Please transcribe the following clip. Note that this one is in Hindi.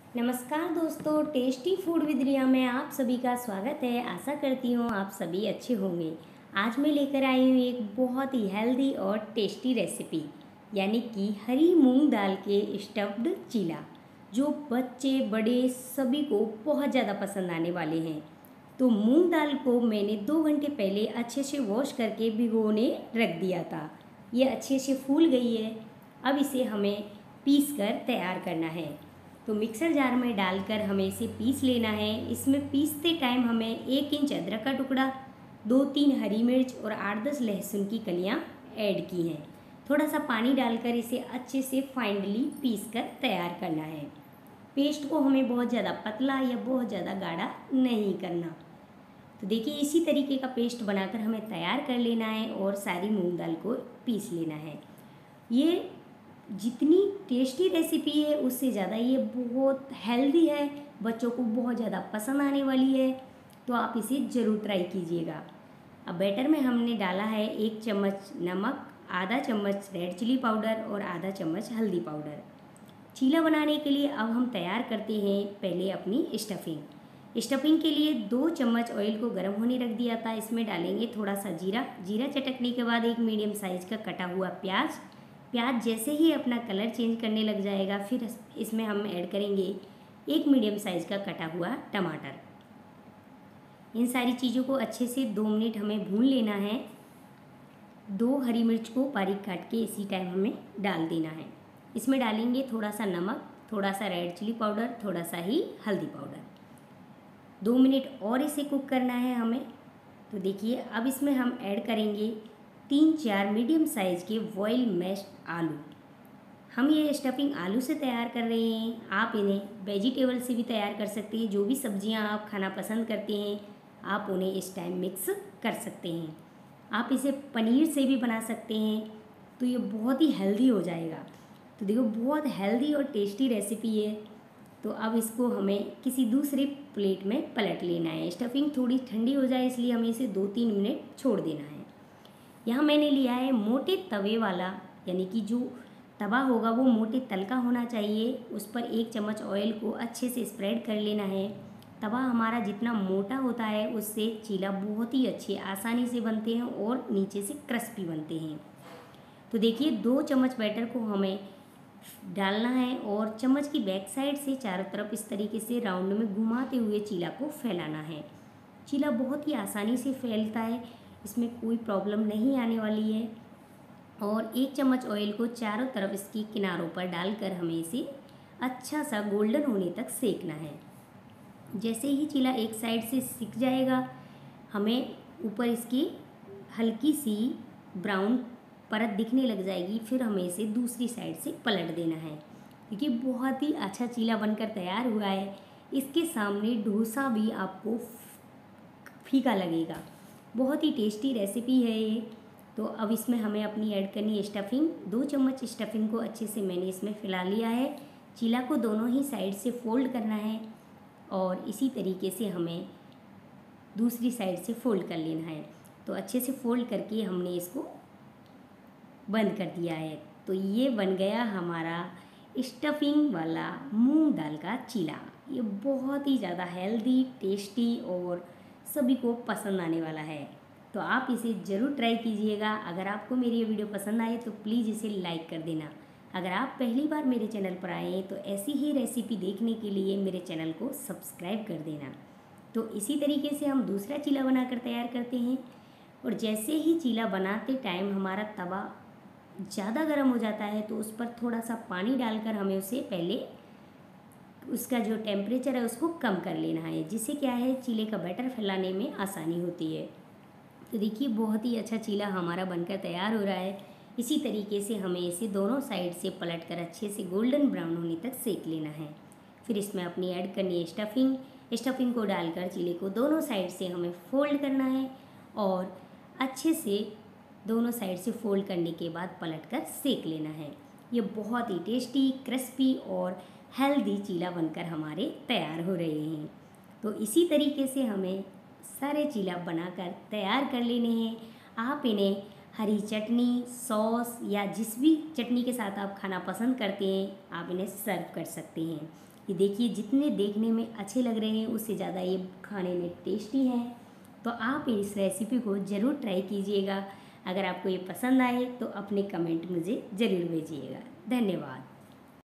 नमस्कार दोस्तों, टेस्टी फूड विद रिया में आप सभी का स्वागत है। आशा करती हूँ आप सभी अच्छे होंगे। आज मैं लेकर आई हूँ एक बहुत ही हेल्दी और टेस्टी रेसिपी, यानी कि हरी मूंग दाल के स्टफ्ड चीला, जो बच्चे बड़े सभी को बहुत ज़्यादा पसंद आने वाले हैं। तो मूंग दाल को मैंने 2 घंटे पहले अच्छे से वॉश करके भिगोने रख दिया था। ये अच्छे से फूल गई है। अब इसे हमें पीस कर तैयार करना है। तो मिक्सर जार में डालकर हमें इसे पीस लेना है। इसमें पीसते टाइम हमें 1 इंच अदरक का टुकड़ा, 2-3 हरी मिर्च और 8-10 लहसुन की कलियां ऐड की हैं। थोड़ा सा पानी डालकर इसे अच्छे से फाइनली पीस कर तैयार करना है। पेस्ट को हमें बहुत ज़्यादा पतला या बहुत ज़्यादा गाढ़ा नहीं करना। तो देखिए, इसी तरीके का पेस्ट बनाकर हमें तैयार कर लेना है और सारी मूंग दाल को पीस लेना है। ये जितनी टेस्टी रेसिपी है उससे ज़्यादा ये बहुत हेल्दी है, बच्चों को बहुत ज़्यादा पसंद आने वाली है। तो आप इसे ज़रूर ट्राई कीजिएगा। अब बैटर में हमने डाला है 1 चम्मच नमक, आधा चम्मच रेड चिली पाउडर और आधा चम्मच हल्दी पाउडर। चीला बनाने के लिए अब हम तैयार करते हैं पहले अपनी स्टफिंग के लिए 2 चम्मच ऑयल को गर्म होने रख दिया था। इसमें डालेंगे थोड़ा सा जीरा चटकने के बाद एक मीडियम साइज़ का कटा हुआ प्याज जैसे ही अपना कलर चेंज करने लग जाएगा, फिर इसमें हम ऐड करेंगे 1 मीडियम साइज़ का कटा हुआ टमाटर। इन सारी चीज़ों को अच्छे से 2 मिनट हमें भून लेना है। 2 हरी मिर्च को बारीक काट के इसी टाइम हमें डाल देना है। इसमें डालेंगे थोड़ा सा नमक, थोड़ा सा रेड चिली पाउडर, थोड़ा सा ही हल्दी पाउडर। 2 मिनट और इसे कुक करना है हमें। तो देखिए, अब इसमें हम ऐड करेंगे 3-4 मीडियम साइज़ के बॉयल मैश्ड आलू। हम ये स्टफिंग आलू से तैयार कर रहे हैं। आप इन्हें वेजिटेबल से भी तैयार कर सकते हैं। जो भी सब्जियां आप खाना पसंद करते हैं, आप उन्हें इस टाइम मिक्स कर सकते हैं। आप इसे पनीर से भी बना सकते हैं, तो ये बहुत ही हेल्दी हो जाएगा। तो देखो, बहुत हेल्दी और टेस्टी रेसिपी है। तो अब इसको हमें किसी दूसरे प्लेट में पलट लेना है। स्टफिंग थोड़ी ठंडी हो जाए, इसलिए हमें इसे 2-3 मिनट छोड़ देना है। यहाँ मैंने लिया है मोटे तवे वाला, यानी कि जो तवा होगा वो मोटे तल का होना चाहिए। उस पर 1 चम्मच ऑयल को अच्छे से स्प्रेड कर लेना है। तवा हमारा जितना मोटा होता है उससे चीला बहुत ही अच्छे आसानी से बनते हैं और नीचे से क्रिस्पी बनते हैं। तो देखिए, 2 चम्मच बैटर को हमें डालना है और चम्मच की बैक साइड से चारों तरफ इस तरीके से राउंड में घुमाते हुए चीला को फैलाना है। चीला बहुत ही आसानी से फैलता है, इसमें कोई प्रॉब्लम नहीं आने वाली है। और 1 चम्मच ऑयल को चारों तरफ इसकी किनारों पर डालकर हमें इसे अच्छा सा गोल्डन होने तक सेकना है। जैसे ही चीला एक साइड से सिक जाएगा, हमें ऊपर इसकी हल्की सी ब्राउन परत दिखने लग जाएगी। फिर हमें इसे दूसरी साइड से पलट देना है। देखिए, बहुत ही अच्छा चीला बनकर तैयार हुआ है। इसके सामने डोसा भी आपको फीका लगेगा। बहुत ही टेस्टी रेसिपी है ये। तो अब इसमें हमें अपनी ऐड करनी है स्टफिंग। 2 चम्मच स्टफिंग को अच्छे से मैंने इसमें फैला लिया है। चीला को दोनों ही साइड से फोल्ड करना है और इसी तरीके से हमें दूसरी साइड से फोल्ड कर लेना है। तो अच्छे से फोल्ड करके हमने इसको बंद कर दिया है। तो ये बन गया हमारा स्टफिंग वाला मूंग दाल का चीला। ये बहुत ही ज़्यादा हेल्दी, टेस्टी और सभी को पसंद आने वाला है। तो आप इसे ज़रूर ट्राई कीजिएगा। अगर आपको मेरी ये वीडियो पसंद आए तो प्लीज़ इसे लाइक कर देना। अगर आप पहली बार मेरे चैनल पर आए हैं तो ऐसी ही रेसिपी देखने के लिए मेरे चैनल को सब्सक्राइब कर देना। तो इसी तरीके से हम दूसरा चीला बनाकर तैयार करते हैं। और जैसे ही चीला बनाते टाइम हमारा तवा ज़्यादा गर्म हो जाता है, तो उस पर थोड़ा सा पानी डालकर हमें उसे पहले उसका जो टेम्परेचर है उसको कम कर लेना है, जिससे क्या है, चीले का बैटर फैलाने में आसानी होती है। तो देखिए, बहुत ही अच्छा चीला हमारा बनकर तैयार हो रहा है। इसी तरीके से हमें इसे दोनों साइड से पलटकर अच्छे से गोल्डन ब्राउन होने तक सेक लेना है। फिर इसमें अपनी ऐड करनी है स्टफिंग को डालकर चीले को दोनों साइड से हमें फोल्ड करना है और अच्छे से दोनों साइड से फोल्ड करने के बाद पलटकर सेक लेना है। ये बहुत ही टेस्टी, क्रिस्पी और हेल्दी चीला बनकर हमारे तैयार हो रहे हैं। तो इसी तरीके से हमें सारे चीला बनाकर तैयार कर लेने हैं। आप इन्हें हरी चटनी, सॉस या जिस भी चटनी के साथ आप खाना पसंद करते हैं, आप इन्हें सर्व कर सकते हैं। ये देखिए जितने देखने में अच्छे लग रहे हैं उससे ज़्यादा ये खाने में टेस्टी हैं। तो आप इस रेसिपी को ज़रूर ट्राई कीजिएगा। अगर आपको ये पसंद आए तो अपने कमेंट मुझे ज़रूर भेजिएगा। धन्यवाद।